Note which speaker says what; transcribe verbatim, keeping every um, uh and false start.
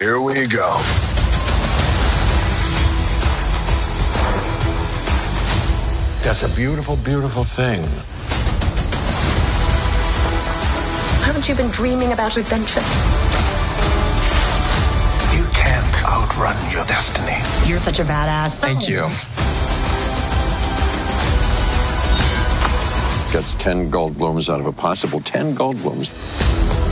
Speaker 1: Here we go. That's a beautiful, beautiful thing.
Speaker 2: Haven't you been dreaming about adventure?
Speaker 1: You can't outrun your destiny.
Speaker 3: You're such a badass.
Speaker 4: Thank you.
Speaker 5: Gets ten gold blooms out of a possible ten gold blooms.